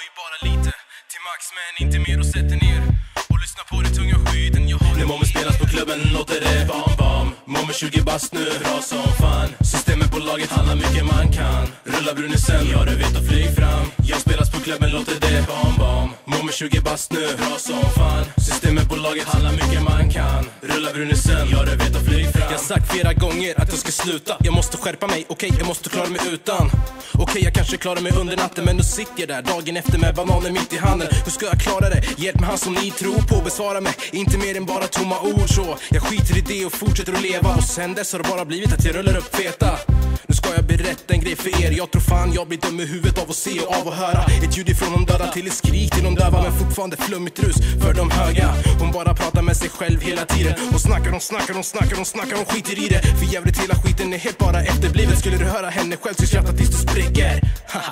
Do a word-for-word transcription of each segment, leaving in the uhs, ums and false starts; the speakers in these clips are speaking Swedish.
bara lite till max men inte mer och sätter ner och lyssna på den tunga skiten jag har. När mommen spelas på klubben låter det bam bam. Mommen tjugo bast nu, bra som fan. Systemet på laget handlar mycket man kan. Rulla brunisen, ja du vet och flyg fram. Jag spelas på klubben låter det bam bam. Mommen tjugo bast nu, bra som fan. Systemet på laget handlar mycket man kan. Rulla brunisen, ja du vet och flyg fram. Jag har sagt flera gånger att jag ska sluta. Jag måste skärpa mig, okej okay, jag måste klara mig utan. Okej okay, jag kanske klarar mig under natten, men då sitter jag där dagen efter med bananer mitt i handen. Hur ska jag klara det? Hjälp mig han som ni tror på. Besvara mig, inte mer än bara tomma ord så. Jag skiter i det och fortsätter att leva. Och sen dess har det bara blivit att jag rullar upp feta. Nu ska jag berätta en grej för er. Jag tror fan jag blir dum i huvudet av att se och av att höra. Ett ljud ifrån de döda till ett skrik till de döva. Men fortfarande flummigt rus för de höga. Hon bara pratar med sig själv hela tiden. Och snackar, hon snackar, hon snackar, hon snackar, hon skiter i det. För jävligt hela skiten är helt bara efterblivet. Skulle du höra henne själv så skratta tills du spricker. Haha.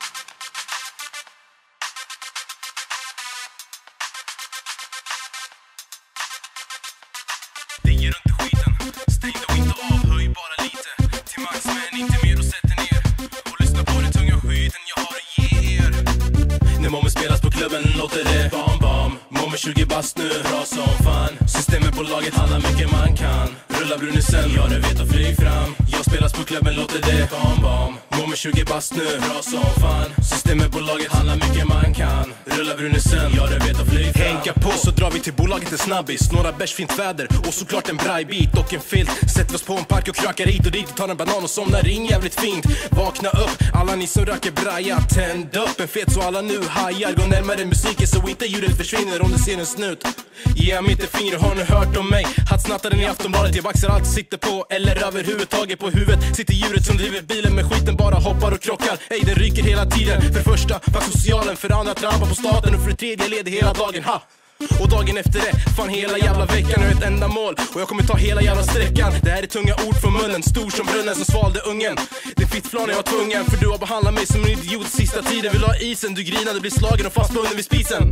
Det ger inte skiten. Stäng då inte av, höj bara lite till max men inte mer och sätter ner och lyssna på den tunga skiten jag har att ge er. När mommen spelas på klubben låter det bam bam. Mommen tjugo bast nu, bra som fan. Systemet på laget handlar mycket man kan. Rulla brunisen, ja du vet och flyg fram. Jag spelas på klubben låter det bam bam. Mommen tjugo bast nu, bra som fan. Systemet på laget handlar mycket man kan. Rulla brunisen, ja du vet och flyg fram. Hänka på så drar vi till bolaget en snabbis. Några bärs, fint väder och såklart en brajbit och en filt. Sätter oss på en park och krökar hit och dit. Tar en banan och somnar in jävligt fint. Vakna upp, alla ni som röker braja. Tänd upp en fet så alla nu hajar. Gå närmare musiken så inte ljudet försvinner om du ser en snut. Ge mig inte fingrar, har ni hört om mig? Hattsnattaren i Aftonbladet, jag baxar allt sikte på. Eller överhuvudtaget på huvudet. Sitter djuret som driver bilen med skiten bara hoppar och krockar. Ej, den ryker hela tiden. För första, för socialen. För andra, trampar på staten. Och för det tredje, leder hela dagen. Ha! Och dagen efter det, fan hela jävla veckan är ett enda mål. Och jag kommer ta hela jävla sträckan. Det här är tunga ord från munnen, stor som brunnen som svalde ungen. Det är fittflan jag var tvungen, för du har behandlat mig som en idiot sista tiden. Vill ha isen, du grinade, blir slagen och fastbunden vid spisen.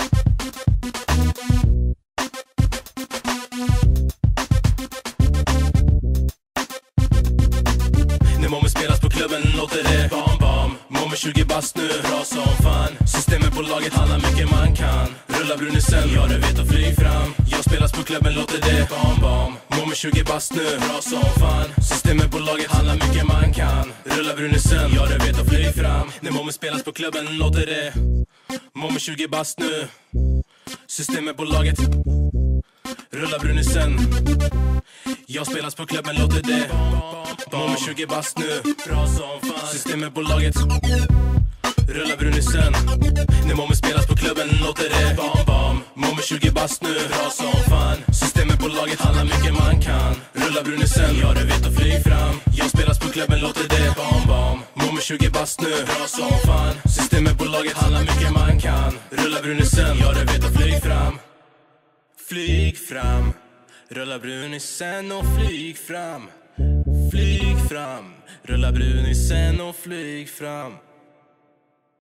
När mommen spelas på klubben låter det bam bam. Mommen tjugo bast nu, bra som fan. Systemet på laget handlar mycket man kan. Rulla brunisen, ja du vet och flyg fram. Jag spelas på klubben låter det bam bam. Mommen tjugo bast nu, bra som fan. Systemet på laget handlar mycket man kan. Rulla brunisen, ja du vet och flyg fram. När mommen spelas på klubben låter det mommen tjugo bast nu. Systemet på laget rulla brunisen. Jag spelas på klubben låter det mommen tjugo bast nu, bra som fan. Systemet på laget rulla brunisen. När mommen spelas på klubben låter det bam bam. Mommen tjugo bast nu, bra som fan. Systemet på laget handlar mycket man kan. Rulla brunisen, ja du vet och flyg fram. Jag spelas på klubben låter det bam bam. Mommen tjugo bast nu, bra som fan. Systemet på laget handlar mycket man kan. Rulla brunisen, ja du vet och flyg fram. Flyg fram. Rulla brunisen och flyg fram. Flyg fram. Rulla brunisen och flyg fram.